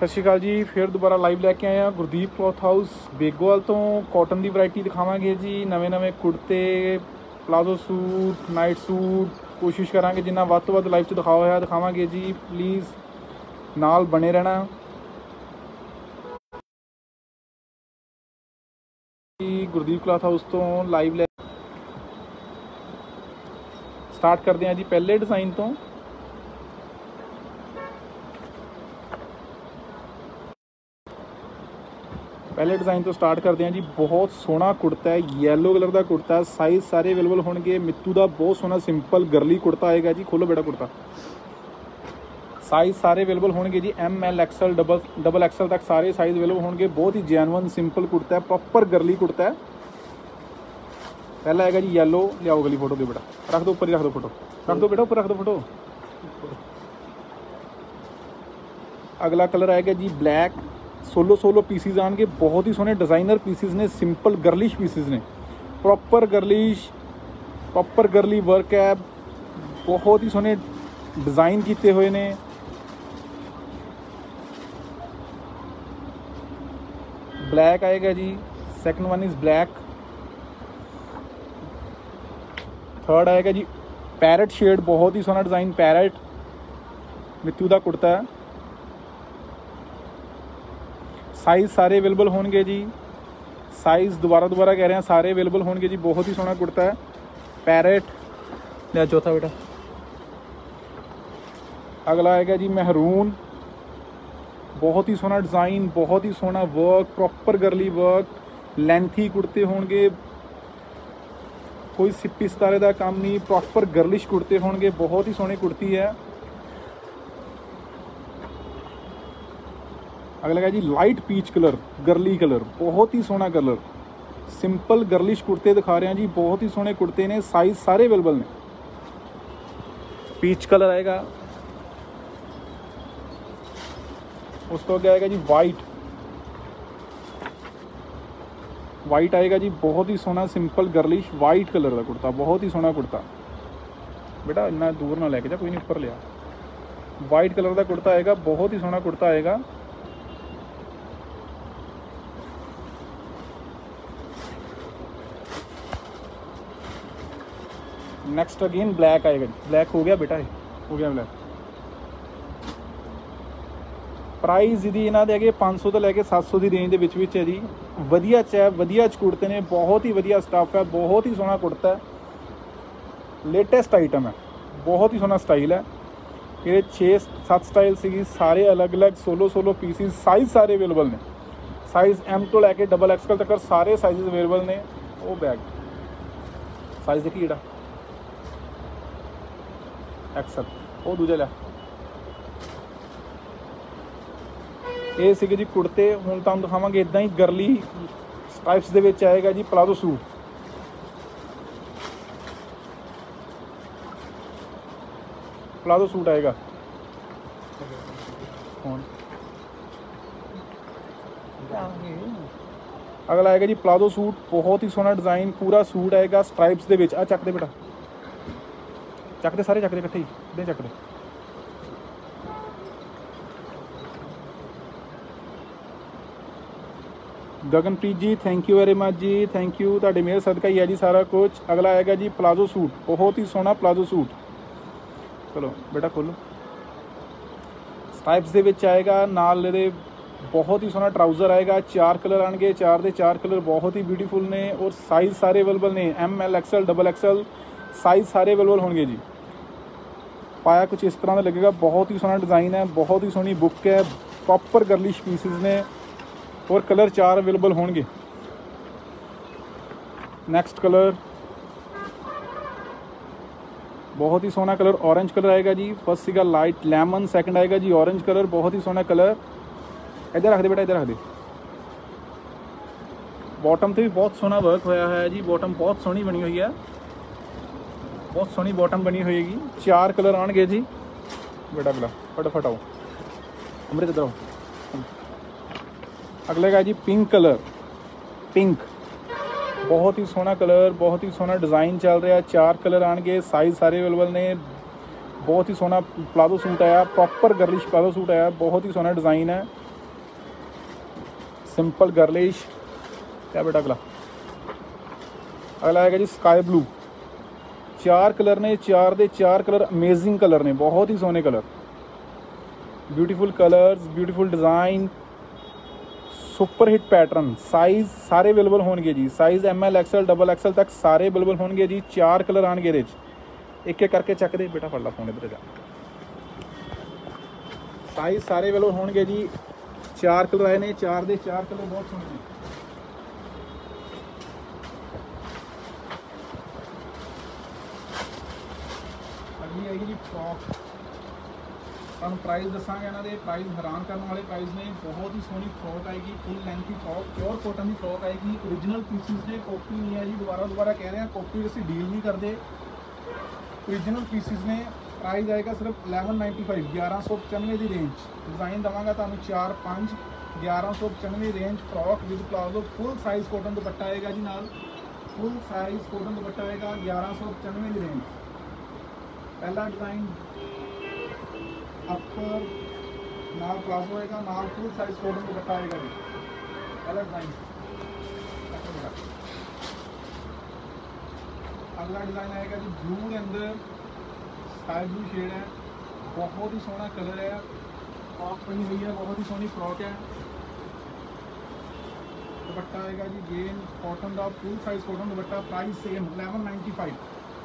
सत श्री अकाल जी। फिर दोबारा लाइव लैके आए हैं गुरदीप क्लॉथ हाउस बेगोवाल तो। कॉटन की वैरायटी दिखावांगे जी, नवे नवे कुर्ते, प्लाजो सूट, नाइट सूट। कोशिश करांगे जिन्ना वध तो वध लाइव च दिखावांगे जी। प्लीज़ नाल बने रहना जी। गुरदीप क्लॉथ हाउस तो लाइव लै स्टार्ट करते हैं जी पहले डिज़ाइन तो। पहले डिज़ाइन तो स्टार्ट करते हैं जी। बहुत सोहना कुर्ता है, येलो कलर का कुर्ता है। साइज़ सारे अवेलेबल होंगे। मित्तू का बहुत सोहना सिंपल गरली कुर्ता आएगा जी। खोलो बेटा कुर्ता। साइज़ सारे अवेलेबल होंगे जी। ML XL डबल XL तक सारे साइज़ अवेलेबल होंगे। बहुत ही जेन्युइन सिंपल कुर्ता है, प्रॉपर गरली कुर्ता है। पहला आएगा जी येलो। लियाओ गली फोटो दो बेटा, रख दो ऊपर ही, रख दो फोटो, रख दो बेटा ऊपर, रख दो फोटो। अगला कलर आएगा जी ब्लैक। 16 पीसीज आएंगे। बहुत ही सोहने डिज़ाइनर पीसीज ने, सिंपल गर्लिश पीसीज ने, proper girlish, proper girly work है। बहुत ही सोहने डिज़ाइन किए हुए ने। ब्लैक आएगा जी। Second one is black. Third आएगा जी पैरेट शेड। बहुत ही सोहना डिज़ाइन पैरेट, मित्तू का कुर्ता है। साइज़ सारे अवेलेबल होंगे जी। साइज़ दोबारा कह रहे हैं, सारे अवेलेबल होंगे जी। बहुत ही सोहना कुर्ता है पैरेट। या चौथा बेटा। अगला आएगा जी महरून। बहुत ही सोहना डिज़ाइन, बहुत ही सोहना work, proper girly work. Lengthy कुर्ते होंगे, कोई सिप्पी सितारे का काम नहीं, प्रॉपर गर्लिश कुर्ते होंगे। बहुत ही सोहनी कुर्ती है। अगला है जी light peach colour, girly colour, बहुत ही सोहना कलर। सिंपल गर्लिश कुर्ते दिखा रहे हैं जी। बहुत ही सोहने कुर्ते ने, साइज सारे अवेलेबल ने। पीच कलर आएगा। उसको आगे आएगा जी वाइट। वाइट आएगा जी। बहुत ही सोहना सिंपल गर्लिश वाइट कलर का कुर्ता, बहुत ही सोहना कुर्ता। बेटा इन्ना दूर ना लेके जा, कोई नहीं ऊपर लिया। वाइट कलर का कुर्ता आएगा, बहुत ही सोहना कुर्ता आएगा। नेक्स्ट अगेन ब्लैक आएगा। ब्लैक हो गया बेटा, हो गया ब्लैक। प्राइस यदि इन्हों के 500 तो लैके 700 की रेंज के विच है जी। वधिया च वधिया कुर्ते ने, बहुत ही वधिया स्टाफ है, बहुत ही सोहना कुर्ता है। लेटेस्ट आइटम है, बहुत ही सोहना स्टाइल है। ये 6-7 स्टाइल सी, सारे अलग अलग 16 पीसीज। साइज सारे अवेलेबल ने। साइज M तो लैके डबल XL तक सारे साइज अवेलेबल ने। वो बैग साइज देखिए जेड़ा XL, वो दूजा लिया। ये सीगे जी कुर्ते। हुण तुहानूं दिखावांगे इदां ही गर्ली स्ट्राइप्स दे विच आएगा जी प्लाजो सूट। प्लाजो सूट आएगा। अगला आएगा जी प्लाजो सूट। बहुत ही सोहना डिज़ाइन, पूरा सूट आएगा स्ट्राइप्स दे विच। आ चक दे बेटा, चक दे सारे, चक दे इकट्ठे ही दे, चक दे। Gaganpreet ji thank you very much जी, थैंक यू। तुहाडे मेरे सदका ही है जी सारा कुछ। अगला आएगा जी प्लाजो सूट, बहुत ही सोहना प्लाजो सूट। चलो बेटा खोलो। स्ट्राइप्स दे विच आएगा, नाल इहदे बहुत ही सोहना ट्राउज़र आएगा। 4 कलर आएंगे, 4 के 4 कलर बहुत ही ब्यूटीफुल ने। और साइज़ सारे अवेलेबल ने। ML XL double XL size सारे अवेलेबल होंगे जी। पाया कुछ इस तरह का लगेगा। बहुत ही सोहना डिज़ाइन है, बहुत ही सोहनी बुक है, प्रॉपर गर्लिश पीसेस ने। और कलर 4 अवेलेबल होंगे। नेक्स्ट कलर बहुत ही सोहना कलर, ऑरेंज कलर आएगा जी। फर्स्ट सीगा लाइट लेमन, सेकंड आएगा जी ऑरेंज कलर। बहुत ही सोहना कलर। इधर रख दे बेटा, इधर रख दे। बॉटम से भी बहुत सोहना वर्क होया है जी। बॉटम बहुत सोहनी बनी हुई है, बहुत सोहनी बॉटम बनी होएगी। 4 कलर आएंगे जी। बेटा बेटा फटाफट आओ, अमृत इधर आओ। अगले का जी पिंक कलर, पिंक बहुत ही सोहना कलर, बहुत ही सोहना डिज़ाइन चल रहा है। 4 कलर आएंगे, साइज़ सारे अवेलेबल ने। बहुत ही सोहना प्लाजो सूट आया, प्रॉपर गर्लिश प्लाजो सूट आया। बहुत ही सोहना डिज़ाइन है। Simple girlish. क्या बेटा अगला आएगा जी स्काई ब्लू। 4 कलर ने, 4 दे 4 कलर अमेजिंग कलर ने, बहुत ही सोहने colour, beautiful colours, beautiful design, super hit pattern. Size सारे अवेलेबल होंगे जी, साइज़ ML XL XXL तक सारे अवेलेबल होंगे जी। 4 कलर आएंगे ये, एक एक करके चक दे बेटा, फड़ ला फोन इधर जा। साइज़ सारे अवेलेबल होंगे जी। 4 कलर आए ने, 4 दे 4 कलर बहुत सोहने ने। अगली आएगी जी फ्रॉक। ਤੁਹਾਨੂੰ प्राइस दसांगे इन्हों के, प्राइस हैरान करने वाले प्राइस ने। बहुत ही सोहनी फ्रॉक आएगी, फुल लेंथ की फ्रॉक, प्योर कॉटन की फ्रॉक आएगी। ओरिजिनल पीसीस ने, कॉपी नहीं है जी। दोबारा कह रहे हैं, कॉपी असीं डील नहीं करते, ओरिजिनल पीसीस ने। प्राइस आएगा सिर्फ 1195, 1195 की रेंज। डिज़ाइन देवांगा तुहानूं 4 5, 1195 range frock with palazzo, full size cotton dupatta आएगा जी नाल, फुल साइज़ कॉटन दुपट्टा आएगा 1195 की रेंज। पहला डिज़ाइन अपर नाल प्लाजो आएगा, नाल फुल साइज कॉटन दुपट्टा आएगा जी। पहला डिज़ाइन। अगला डिज़ाइन आएगा जी ब्लू के अंदर स्काई ब्लू शेड है, बहुत ही सोहना कलर है। फ्रॉक बनी हुई है, बहुत ही सोहनी फ्रॉक है। दुपट्टा आएगा जी गेन कॉटन का, full size cotton dupatta. Price same 1195,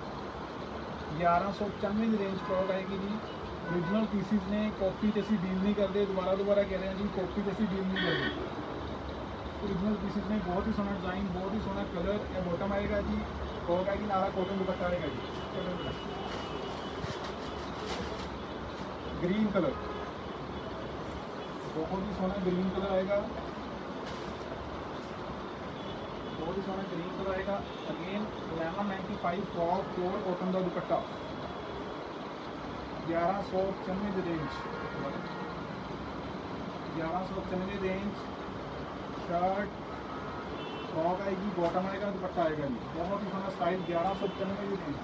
1195 की रेंज फ्रॉक आएगी जी। ओरिजिनल पीसीज ने, कॉपी तो असीं डील नहीं करते। दोबारा कह रहे हैं जी, कॉपी तो असीं डील नहीं करते। ओरिजिनल पीसीज ने, बहुत ही सोहना डिज़ाइन, बहुत ही सोहना कलर। यह बॉटम आएगा जी, फ्रॉक आएगी, नाला कॉटन दुपट्टा आएगा जी। ग्रीन कलर, बहुत ही सोहना ग्रीन कलर आएगा, बहुत ही सोहना ग्रीन कलर आएगा। अगेन 1195 फ्रॉक, प्योर कॉटन का दुपट्टा, 1195 की रेंज, 1195 रेंज। शर्ट फ्रॉक आएगी, बॉटम आएगा, दुपट्टा आएगा जी। बहुत ही सोहना स्टाइल, 1195 की रेंज।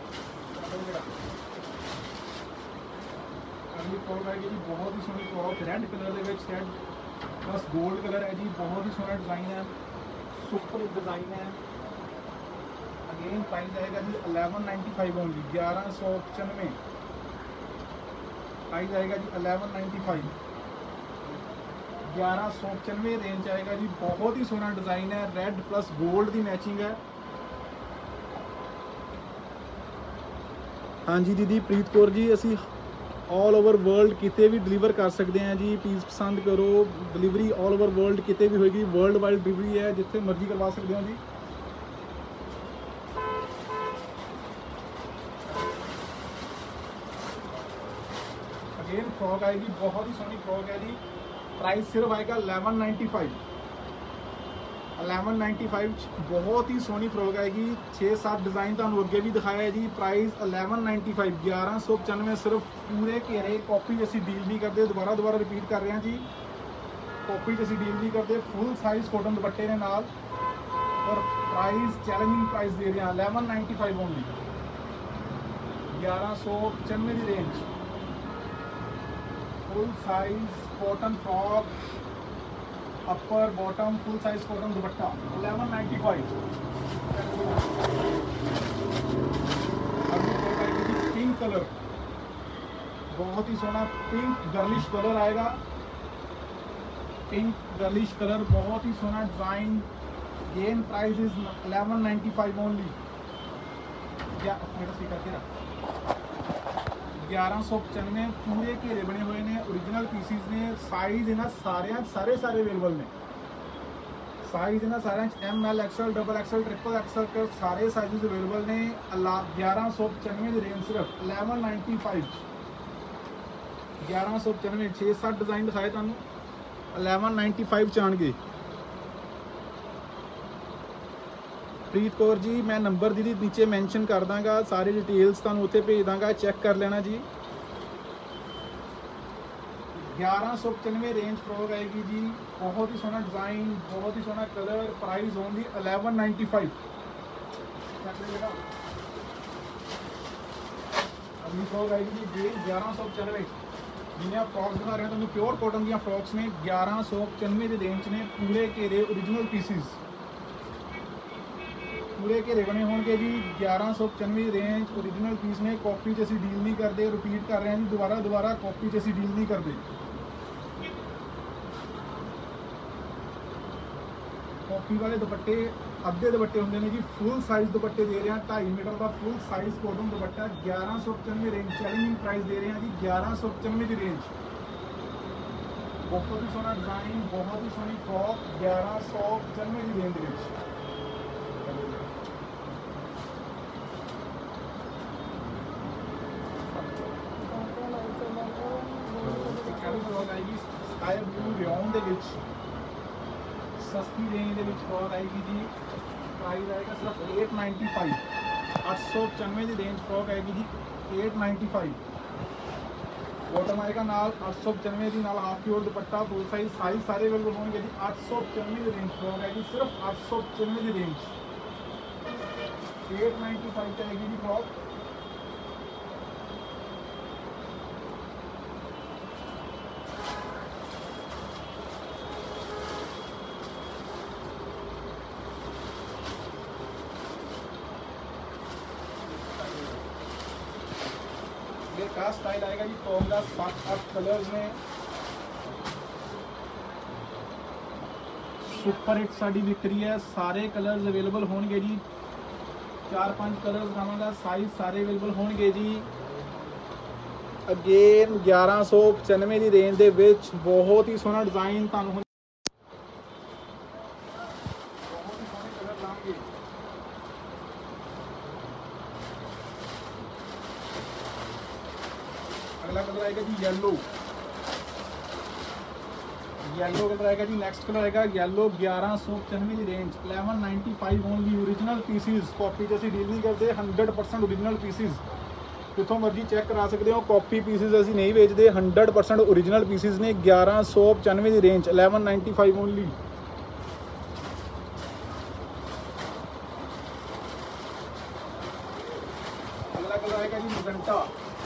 अगली फ्रॉक आएगी जी, बहुत ही सोहनी फ्रॉक, रेड कलर के, रेड प्लस गोल्ड कलर है जी। बहुत ही सोहना डिज़ाइन है, सुपर डिज़ाइन है। अगेन प्राइस आएगा जी 1195 ओनली, 1195। प्राइस आएगा जी 1195, 1195 रेंज आएगा जी। बहुत ही सोहना डिज़ाइन है, रेड प्लस गोल्ड की मैचिंग है। हाँ जी दीदी प्रीत कौर जी, असी ऑल ओवर वर्ल्ड किते भी डिलीवर कर सकते हैं जी। प्लीज़ पसंद करो, डिलीवरी ऑल ओवर वर्ल्ड किते भी होगी, वर्ल्ड वाइड डिलीवरी है, जिथे मर्जी करवा सकते हो जी। अगेन फ्रॉक आएगी, बहुत ही सोहनी फ्रॉक है जी। प्राइस सिर्फ आएगा 1195, 1195 बहुत ही सोहनी फ्रॉक आएगी। 6-7 डिज़ाइन तुहानूं अगे भी दिखाया है जी। प्राइस 1195, 1195 सिर्फ। पूरे घेरे कॉपी असीं डील नहीं करते, दोबारा रिपीट कर रहे हैं जी, कॉपी असीं डील नहीं करते। फुल साइज कॉटन दुपट्टे ने नाल, और प्राइस चैलेंजिंग प्राइस दे रहे हैं 1195 ओनली, 1195 की range. Full size cotton frock, upper bottom full size cotton dupatta, 1195। Pink colour, बहुत ही सोहना पिंक गर्लिश कलर आएगा, पिंक गर्लिश कलर, बहुत ही सोहना design. Again price is 1195 only, 1195। पूरे घेरे बने हुए ने, ओरिजिनल पीसीज ने। साइज इन्होंने सारे अवेलेबल ने, साइज इन्होंने सारे ML XL XXL XXL के सारे साइज अवेलेबल ने। 1195 की रेंज सिर्फ 1195, 1195। 6-7 डिज़ाइन दिखाए तुहानूं 1195 च आउणगे। प्रीत कौर जी मैं नंबर दीदी नीचे मैंशन कर दाँगा, सारी डिटेल्स तुहानूं उत्थे भेज दाँगा, चैक कर लेना जी। 1195 रेंज फ्रॉक आएगी जी। बहुत ही सोहना डिज़ाइन, बहुत ही सोहना कलर। Price only 1195। अगली फ्रॉक आएगी जी 1195। जिन्हें आप फ्रॉक्स दिखा रहे हैं तो प्योर कॉटन दी फ्रॉक्स ने 1195 की रेंज ने पूरे घेरे ओरिजिनल पीसिस पूरे घेरे बने होंगे जी 1195 रेंज ओरिजिनल पीस ने कॉपी च असीं डील नहीं करते रिपीट कर रहे हैं जी दोबारा कॉपी च असीं डील नहीं करते कॉपी वाले दुपट्टे अद्धे दुपट्टे होंगे ने जी फुल साइज दुपट्टे दे रहे हैं 2.5 मीटर का full size cotton dupatta 1195 range challenging price दे रहे हैं जी 1195 की रेंज बहुत ही सोहना डिजाइन बहुत ही सोहनी फ्रॉक 1195 की रेंज आएगी स्काई ब्लू रेन के सस्ती रेंज के फ्रॉक आएगी जी प्राइस आएगा सिर्फ 895 895 की रेंज फ्रॉक आएगी जी 895 बॉटम आएगा नाल 895 की नाल half pure dupatta full size सारे अवेलेबल होंगे जी 895 की रेंज फ्रॉक आएगी सिर्फ 895 की रेंज 895 आएगी जी फ्रॉक का स्टाइल आएगा जी फ्रॉक का 7-8 कलर्स में सुपर हिट साड़ी बिक्री है सारे कलर्स अवेलेबल होंगे जी 4-5 कलर्स दिखावांगा साइज सारे अवेलेबल होंगे जी अगेन 1195 की रेंज दे विच बहुत ही सोहना डिजाइन तुहानूं बहुत ही सोहने कलर लांगे अगला कलर आएगा जी येलो कलर आएगा जी नेक्स्ट कलर आएगा येलो 1195 की range 1195 only original pieces copy जैसी डील नहीं करते 100% ओरिजिनल पीसीज जितों मर्जी चेक करा सकते हो कॉपी पीसीज असीं नहीं बेचते 100% ओरिजिनल पीसीज ने 1195 की रेंज 1195 ओनली अगला कलर आएगा जी मजेंटा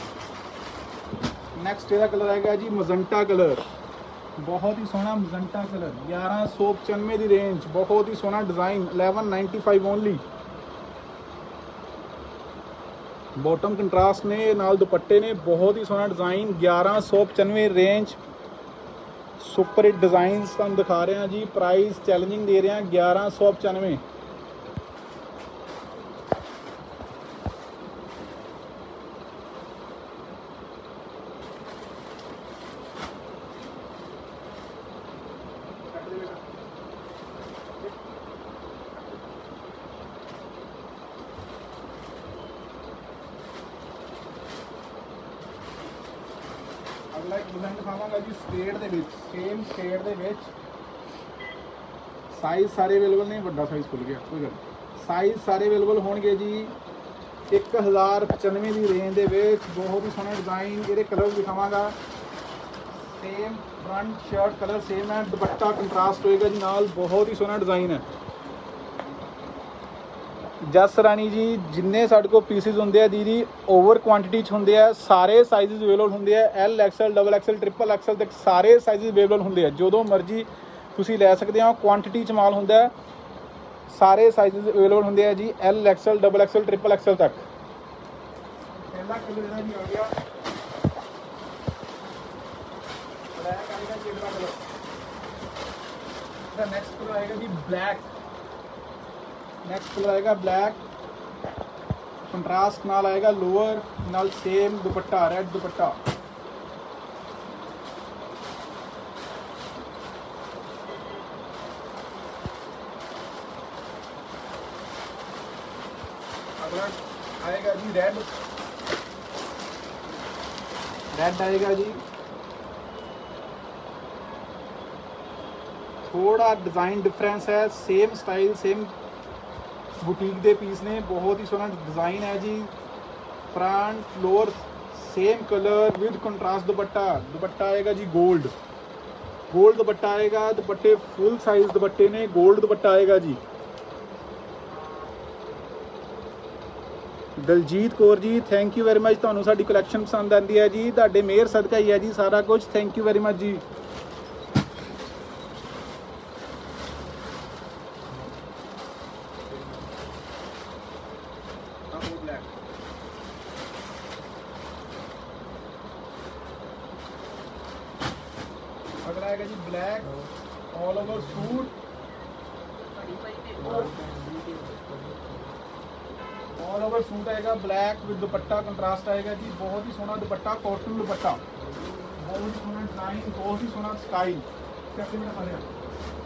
नेक्स्ट ਇਹਦਾ कलर आएगा जी मजेंटा कलर बहुत ही सोहना मजेंटा कलर 1195 की रेंज बहुत ही सोहना डिज़ाइन 1195 ओनली बॉटम कंट्रास्ट ने नाल दुपट्टे ने बहुत ही सोहना design 1195 range super hit design तुहानूं दिखा रहे हैं जी प्राइस चैलेंजिंग दे रहे हैं 1195 अगला एक डिजाइन दिखावांगा जी स्ट्रेट दे विच सेम शेड दे विच साइज सारे अवेलेबल नहीं बड़ा साइज खुल गया कोई गल साइज सारे अवेलेबल होंगे जी 1095 की रेंज दे विच बहुत ही सोहना डिजाइन ये कलर दिखावांगा same front shirt colour same है दुपट्टा कंट्रास्ट होएगा जी नाल बहुत ही सोहना डिजाइन है जस रानी जी जिन्ने साडे को पीसिस होंगे दीदी ओवर क्वांटिटी होंगे सारे साइज़ अवेलेबल होंगे L XL double XL triple XL तक सारे साइज़ अवेलेबल होंगे जो मर्जी तुसी लै सकते हो क्वांटिटी च माल होंगे सारे साइज़ अवेलेबल होंगे जी L XL double XL triple XL तक पहला कलर जी आ गया ब्लैक आएगा जी अगला कलर नेक्स्ट कलर आएगा जी ब्लैक नेक्स्ट कलर आएगा ब्लैक कंट्रास्ट नाल आएगा लोअर नाल सेम दुपट्टा रेड दुपट्टा अगला आएगा जी रेड आएगा जी थोड़ा डिज़ाइन डिफरेंस है सेम स्टाइल सेम बुटीक दे पीस ने बहुत ही सोहना डिज़ाइन है जी front lower same colour with contrast dupatta आएगा जी गोल्ड दुपट्टा आएगा दुपट्टे फुल साइज दुपट्टे ने गोल्ड दुपट्टा आएगा जी Daljit Kaur ji thank you very much. ਤੁਹਾਨੂੰ ਸਾਡੀ ਕਲੈਕਸ਼ਨ ਪਸੰਦ ਆਉਂਦੀ ਹੈ ਜੀ, ਤੁਹਾਡੇ ਮਿਹਰ ਸਦਕਾ ਹੀ ਹੈ ਜੀ ਸਾਰਾ ਕੁਝ। ਥੈਂਕ ਯੂ ਵੈਰੀ ਮਚ ਜੀ। अगला आएगा जी black all over suit, all over suit आएगा ब्लैक विद दुपट्टा कंट्रास्ट आएगा जी। बहुत ही सोना दुपट्टा, कॉटन दुपट्टा, बहुत ही सोना डिजाइन, बहुत ही सोना स्टाइल। कैसे में आ रहा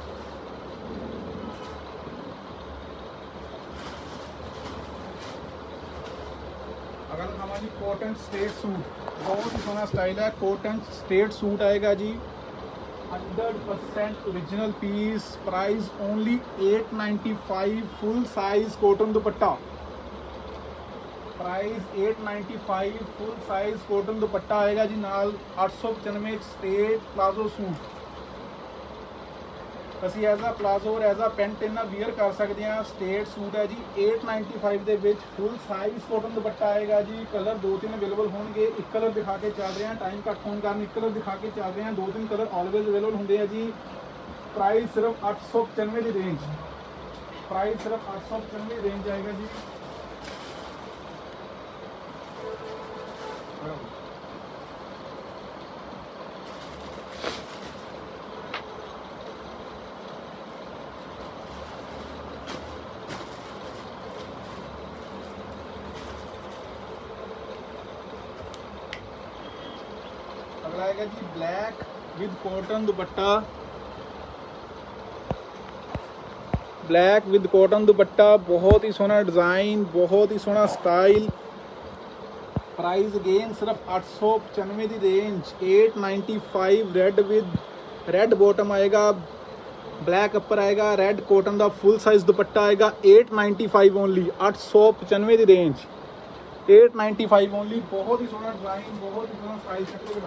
अगर हमारी कॉटन स्ट्रेट सूट, बहुत ही सोना स्टाइल है, कॉटन स्ट्रेट सूट आएगा जी 100% original piece. Price only 895, full size cotton dupatta. Price 895, full size cotton dupatta आएगा जी। नाल 895 स्ट्रेट प्लाजो सूट। ਅਸੀਂ ਐਜ਼ ਆ ਪਲਾਜ਼ੋ ਔਰ ਐਜ਼ ਆ ਪੈਂਟ ਇਹਨਾਂ ਵੀਅਰ ਕਰ ਸਕਦੇ ਹਾਂ। ਸਟੇਟ ਸੂਟ ਹੈ ਜੀ 895 ਦੇ ਵਿੱਚ, ਫੁੱਲ ਸਾਈਜ਼ ਕੋਟਨ ਦੁਪੱਟਾ ਆਏਗਾ ਜੀ। ਕਲਰ 2-3 ਅਵੇਲੇਬਲ ਹੋਣਗੇ। ਇੱਕ ਕਲਰ ਦਿਖਾ ਕੇ ਚੱਲ ਰਹੇ ਹਾਂ, ਟਾਈਮ ਘੱਟ ਹੋਣ ਕਾਰਨ ਇੱਕ ਕਲਰ ਦਿਖਾ ਕੇ ਚੱਲ ਰਹੇ ਹਾਂ। 2-3 ਕਲਰ ਆਲਵੇਜ਼ ਅਵੇਲੇਬਲ ਹੁੰਦੇ ਆ ਜੀ। ਪ੍ਰਾਈਸ ਸਿਰਫ 895 ਦੀ ਰੇਂਜ, ਪ੍ਰਾਈਸ ਸਿਰਫ 895 ਰੇਂਜ ਆਏਗਾ ਜੀ। अगला आएगा जी black with cotton dupatta, black with cotton dupatta, बहुत ही सोना डिज़ाइन, बहुत ही सोना स्टाइल। प्राइस अगेन सिर्फ 895 की range, 895। Red with red bottom आएगा, ब्लैक अपर आएगा, रेड कॉटन का फुल साइज दुपट्टा आएगा। 895 ओनली, 895 की रेंज, 895 ओनली। बहुत ही सोना डिजाइन, बहुत ही सोना स्टाइल।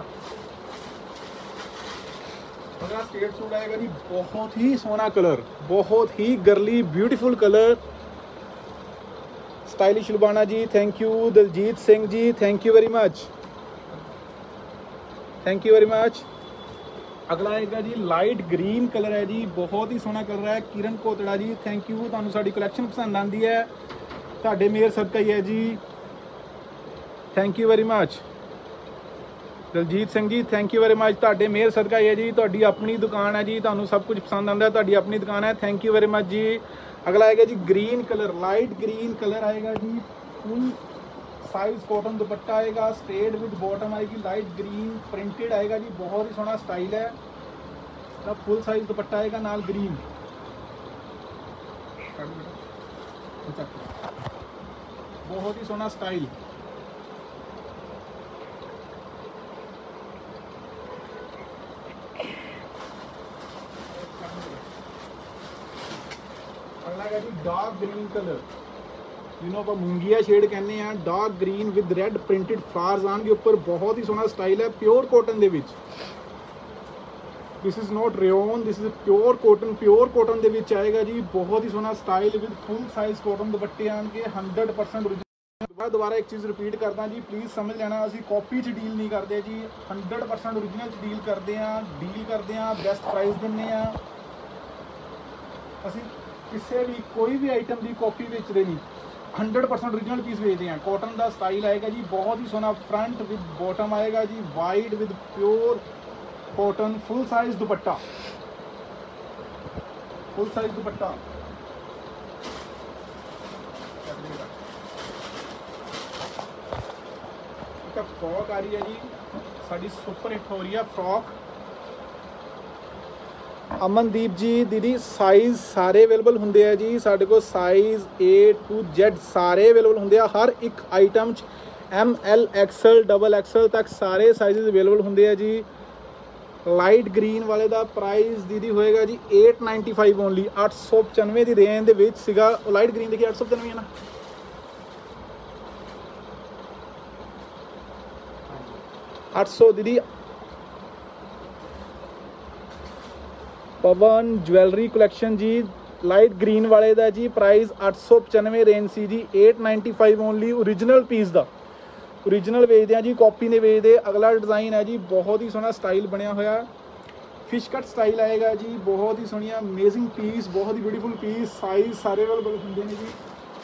अगला स्टेट सूट आएगा जी, बहुत ही सोना कलर, बहुत ही girly beautiful colour. Stylish Lubana ji thank you. Daljeet Singh ji thank you very much, thank you very much. अगला आएगा जी लाइट ग्रीन कलर है जी, बहुत ही सोना कलर है। Kiran Kotda ji thank you. तुहानू साडी कलैक्शन पसंद आती है, तुहाडे मेहर सदका ही है जी। Thank you very much. Daljeet Singh ji thank you very much. तुहाडे मेहर सदका ही है जी, तुहाडी अपनी दुकान है जी, तुहानू सब कुछ पसंद आता है, तुहाडी अपनी दुकान है। थैंक यू वेरी मच जी। अगला आएगा जी green colour, light green colour आएगा जी। फुल साइज कॉटन दुपट्टा आएगा, स्ट्रेट विद बॉटम आएगी, लाइट ग्रीन प्रिंटेड आएगा जी। बहुत ही सोना स्टाइल है, तब फुल साइज दुपट्टा आएगा नाल ग्रीन। बहुत ही सोना स्टाइल। अगला है जी डार्क ग्रीन कलर, जिन्हों आप मूंगिया शेड कहते हैं। Dark green with red printed flowers आन के ऊपर, बहुत ही सोना स्टाइल है। प्योर कॉटन दे विच, this is not rayon, this is pure cotton, pure cotton दे विच आएगा जी। बहुत ही सोना style with full size cotton दुपट्टे आन के 100% ओरिजिनल। दोबारा एक चीज़ रिपीट करदा जी, प्लीज़ समझ लेना, असी कॉपी च डील नहीं करते जी, 100% ओरिजिनल च डील करते हैं, बेस्ट प्राइस दिंदे आ। असी किसी भी कोई भी आइटम की कॉपी बेचते नहीं, 100% ओरिजिनल पीस बेचते हैं। कॉटन का स्टाइल आएगा जी, बहुत ही सोना फ्रंट विद बॉटम आएगा जी, white with pure cotton, full size dupatta, full size dupatta. Frock आ रही है जी, साड़ी सुपर हिट हो रही है फ्रॉक। अमनदीप जी दीदी साइज़ सारे अवेलेबल होंगे है जी, साढ़े को साइज़ A to Z सारे अवेलेबल होंगे। हर एक item M L XL XXL तक सारे साइज़ अवेलेबल होंगे है जी। लाइट ग्रीन वाले का प्राइस दीदी होएगा जी 895 ओनली, 895 की रेंज के सीगा। लाइट ग्रीन देखिए 895 है ना, 800 दीदी। Pawan jewellery collection ji light green ਵਾਲੇ ਦਾ ਜੀ ਪ੍ਰਾਈਸ 895 ਰੇਂਜ ਸੀ ਜੀ, 895 ਓਨਲੀ। ਓਰੀਜਨਲ ਪੀਸ ਦਾ ਓਰੀਜਨਲ ਵੇਚਦੇ ਆ ਜੀ, ਕਾਪੀ ਨੇ ਵੇਚਦੇ। ਅਗਲਾ ਡਿਜ਼ਾਈਨ ਹੈ ਜੀ, ਬਹੁਤ ਹੀ ਸੋਹਣਾ ਸਟਾਈਲ ਬਣਿਆ ਹੋਇਆ, ਫਿਸ਼ ਕੱਟ ਸਟਾਈਲ ਆਏਗਾ ਜੀ, ਬਹੁਤ ਹੀ ਸੋਹਣੀਆਂ ਅਮੇਜ਼ਿੰਗ ਪੀਸ, ਬਹੁਤ ਹੀ ਬਿਊਟੀਫੁਲ ਪੀਸ। ਸਾਈਜ਼ ਸਾਰੇ ਅਵੇਲੇਬਲ ਹੁੰਦੇ ਨੇ ਜੀ,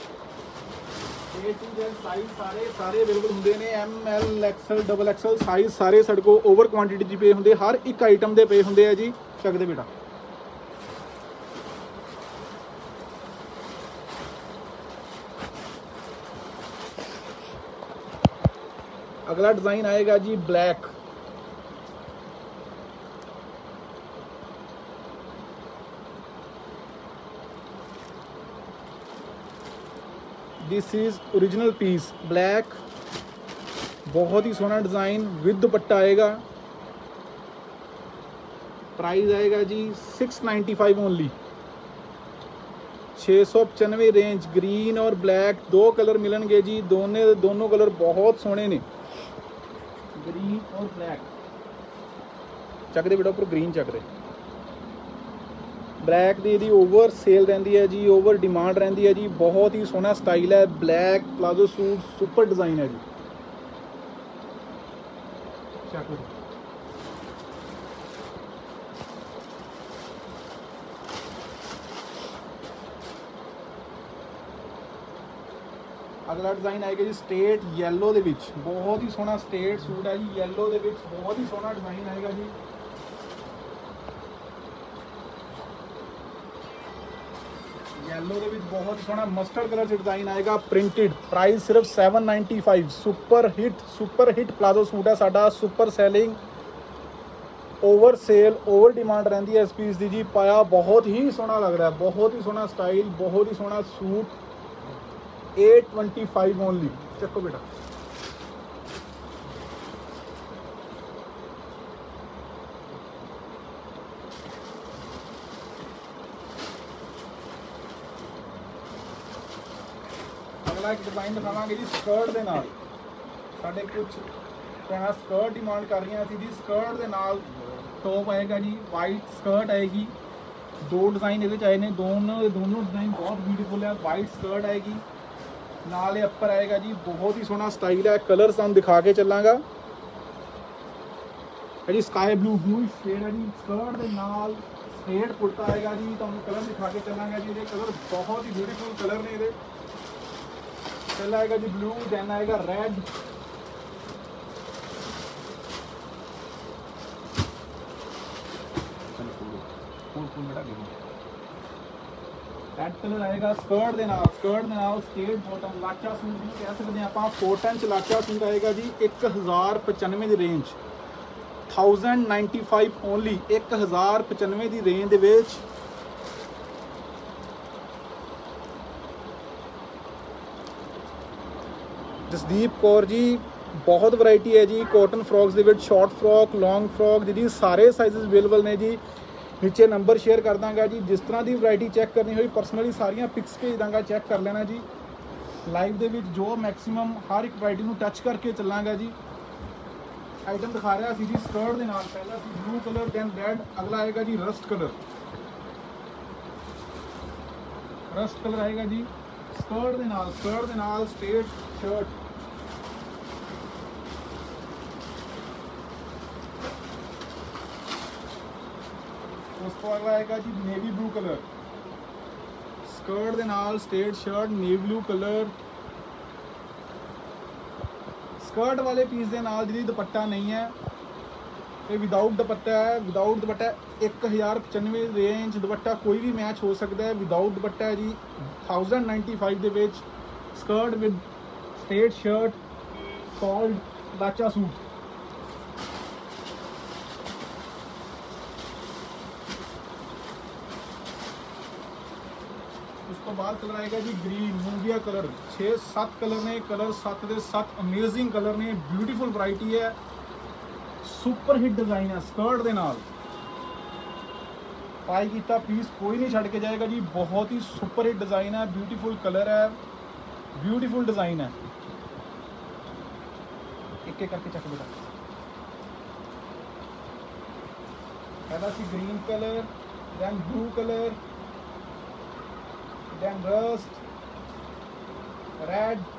ਸਾਈਜ਼ ਸਾਰੇ ਅਵੇਲੇਬਲ ਹੁੰਦੇ ਨੇ। ML XL XXL ਸਾਈਜ਼ ਸਾਰੇ ਸਾਡੇ ਕੋਲ ਓਵਰ ਕੁਆਂਟੀਟੀ 'ਚ ਪਏ ਹੁੰਦੇ, ਹਰ ਇੱਕ ਆਈਟਮ ਦੇ ਪਏ ਹੁੰਦੇ ਆ ਜੀ। ਚੱਕਦੇ ਬੇਟਾ। ਅਗਲਾ ਡਿਜ਼ਾਈਨ ਆਏਗਾ ਜੀ black, this is original piece black, बहुत ही सोहना डिज़ाइन विद दुपट्टा आएगा। प्राइस आएगा जी 695 ओनली, 695 रेंज। ग्रीन और ब्लैक दो कलर मिलणगे जी, दोनों कलर बहुत सोहने ने, ग्रीन और ब्लैक। चक दे बेटा उपर ग्रीन चक दे। ब्लैक की यदि ओवर सेल रही है जी, ओवर डिमांड रही है जी, बहुत ही सोहना स्टाइल है। Black palazzo suit super design है जी। चेक करो, अगला डिज़ाइन आएगा जी स्टेट येलो दे विच, बहुत ही सोहना स्टेट सूट है जी, येलो दे विच बहुत ही सोहना डिज़ाइन आएगा जी। येलो के बहुत ही सोहना मस्टर्ड कलर से डिज़ाइन आएगा, प्रिंटेड। प्राइस सिर्फ 795। सुपर हिट प्लाजो सूट है साडा, super selling, over sale, over demand रही है इस पीस की जी। पाया बहुत ही सोहना लग रहा है, बहुत ही सोहना स्टाइल, बहुत ही सोहना सूट। 825 ओनली। चको बेटा। अगला एक डिज़ाइन दिखावांगे जी स्कर्ट के नाल। साढ़े कुछ भैन स्कर्ट डिमांड कर रही थी जी, स्कर्ट के नाल टॉप आएगा जी, वाइट स्कर्ट आएगी। दो डिज़ाइन ये आए हैं, दोनों डिज़ाइन बहुत ब्यूटीफुल है। वाइट स्कर्ट आएगी, नाल अपर आएगा जी, बहुत ही सोहना स्टाइल है। कलर हम दिखा के चलांगा जी, स्काई ब्लू शेड है जी। स्कर्ट के नाल स्ट्रेट कुर्ता आएगा जी, तो कलर दिखा के चलांगा जी। ये कलर बहुत ही ब्यूटीफुल कलर ने। ये पहला आएगा जी ब्लू, देन आएगा रेड, रेड कलर आएगा। स्कर्ट के नाल स्ट्रेट बॉटम लाचा सूट भी कह सकते हैं आप। कॉटन च लाचा सूट आएगा जी 1095 की रेंज, 1095 ओनली, 1095 की रेंज दे विच। जसदीप कौर जी, बहुत वैरायटी है जी कॉटन फ्रॉक्स के, शॉर्ट फ्रॉक, लॉन्ग फ्रॉक जी, सारे साइज़ अवेलेबल ने जी। नीचे नंबर शेयर कर दांगा जी, जिस तरह की वैरायटी चैक करनी हुई पर्सनली सारियां पिक्स भेज दांगा, चैक कर लेना जी। लाइव दे विच जो मैक्सिमम हर एक वैरायटी को टच करके चलांगा जी। आइटम दिखा रहा सी जी स्कर्ट के नाल, पहला सी ब्लू कलर, दैन रेड, अगला आएगा जी रस्ट कलर। रस्ट कलर आएगा जी स्कर्ट के नाल स्ट्रेट शर्ट। उस तो अगला आएगा जी नेवी ब्लू कलर, स्कर्ट के नाल straight shirt, navy blue colour. Skirt वाले पीस के नाल जी दुपट्टा नहीं है, ये विदाउट दुपट्टा है। विदाउट दुपट्टा 1095 रेंज, दुपट्टा कोई भी मैच हो सकता है। विदाउट दुपट्टा है जी 1095 दे विच, skirt with straight shirt, called lacha suit. उस तो बाद कलर आएगा जी ग्रीन मूंगिया कलर। 6-7 कलर ने, कलर 7 के 7 अमेजिंग कलर ने, ब्यूटीफुल वैरायटी है, सुपर हिट डिज़ाइन है। स्कर्ट के नाल पाई किया पीस कोई नहीं छड़ के जाएगा जी, बहुत ही सुपर हिट डिज़ाइन है, ब्यूटीफुल कलर है, ब्यूटीफुल डिज़ाइन है। एक एक करके चेक बेटा। पहला सी green colour, then blue colour, then rust, red,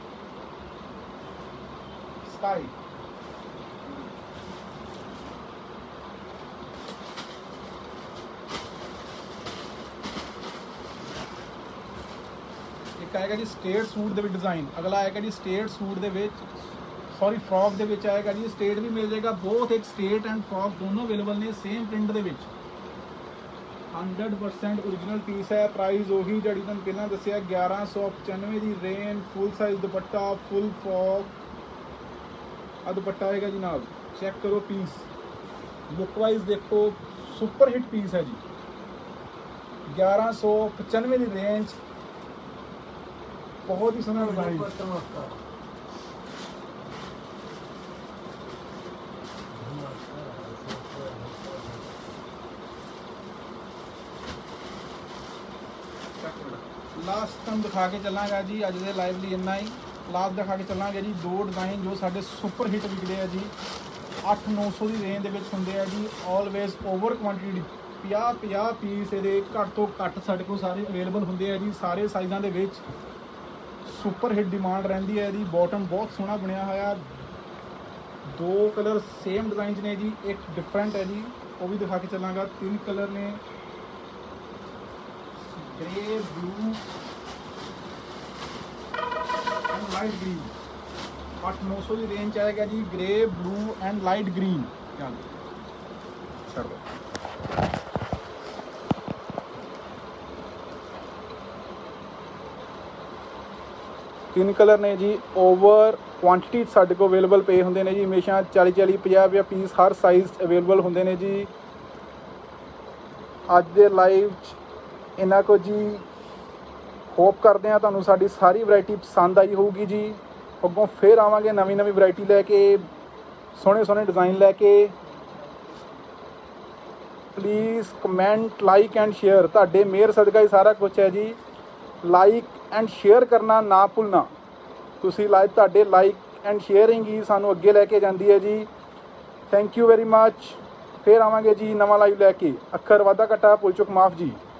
sky. एक आएगा जी स्टेट सूट ਦੇ ਵਿੱਚ डिजाइन, अगला आएगा जी स्टेट सूट ਦੇ ਵਿੱਚ सॉरी फ्रॉक ਦੇ ਵਿੱਚ आएगा जी स्टेट भी मिल जाएगा, बोथ एक स्टेट एंड फ्रॉक दोनों अवेलेबल ने सेम प्रिंट ਦੇ ਵਿੱਚ 100% ओरिजिनल पीस है। प्राइस ਉਹੀ ਜਿਹੜੀ ਤੁਹਾਨੂੰ ਪਹਿਲਾਂ ਦੱਸਿਆ 1195 ਦੀ range, full size dupatta, full frock आ दुपट्टा आएगा जी नाल। चेक करो पीस, लुक वाइज देखो सुपर हिट पीस है जी। 1195 की रेंज, बहुत ही सोहना डिजाइन। लास्ट तुम दिखा के चलांगा जी अज दे लाइव ਲਈ ਇੰਨਾ ਹੀ। लास्ट दिखा के चलांगे जी दो डिजाइन जो साढ़े सुपर हिट विकते हैं जी। 800-900 की रेंज ਦੇ ਵਿੱਚ ਹੁੰਦੇ ਆ ਜੀ। ऑलवेज ओवर क्वांटिटी 50 पीस ये घट तो घट साढ़े को सारे अवेलेबल होंगे है जी, सारे साइज़ों के ਵਿੱਚ। सुपर हिट डिमांड रही है जी। बॉटम बहुत सोहना बनया होया, दो कलर सेम डिजाइन ने जी, एक डिफरेंट है जी, वो भी दिखा के चलांगा। 3 कलर ने, grey, blue and light green. 800-900 की रेंज आएगा जी। Grey, blue and light green. छड़ दो। तीन कलर ने जी। ओवर क्वांटिटी साढ़े को अवेलेबल पे होंगे ने जी, हमेशा 40-40 50 पीस हर साइज़ अवेलेबल होंगे ने जी। अज दे लाइव इन्ना को जी। होप करते हैं तुहानू साडी सारी वैरायटी पसंद आई होगी जी। अगों फिर आवांगे नवी वैरायटी लैके, सोहने सोहने डिज़ाइन लैके। Please comment, like and share, तुहाडे मेहर सदका ही सारा कुछ है जी। लाइक एंड शेयर करना ना भुलना। तुसी तुहाडे लाइक एंड शेयरिंग ही सानू अगे लैके जांदी है जी। Thank you very much. फिर आवांगे जी नवा लाइव लैके। अखर वाधा घटा भुल चुक माफ़ जी।